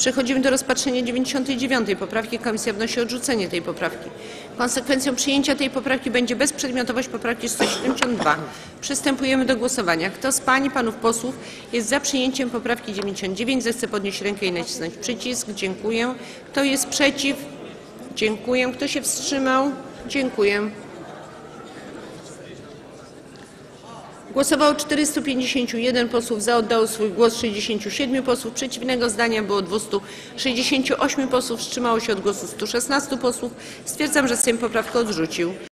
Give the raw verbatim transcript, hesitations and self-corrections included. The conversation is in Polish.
Przechodzimy do rozpatrzenia dziewięćdziesiątej dziewiątej poprawki. Komisja wnosi o odrzucenie tej poprawki. Konsekwencją przyjęcia tej poprawki będzie bezprzedmiotowość poprawki sto siedemdziesiąt dwa. Przystępujemy do głosowania. Kto z pań i panów posłów jest za przyjęciem poprawki dziewięćdziesiąt dziewięć, zechce podnieść rękę i nacisnąć przycisk. Dziękuję. Kto jest przeciw? Dziękuję. Kto się wstrzymał? Dziękuję. Głosowało czterystu pięćdziesięciu jeden posłów, za oddało swój głos sześćdziesięciu siedmiu posłów, przeciwnego zdania było dwustu sześćdziesięciu ośmiu posłów, wstrzymało się od głosu stu szesnastu posłów. Stwierdzam, że Sejm poprawkę odrzucił.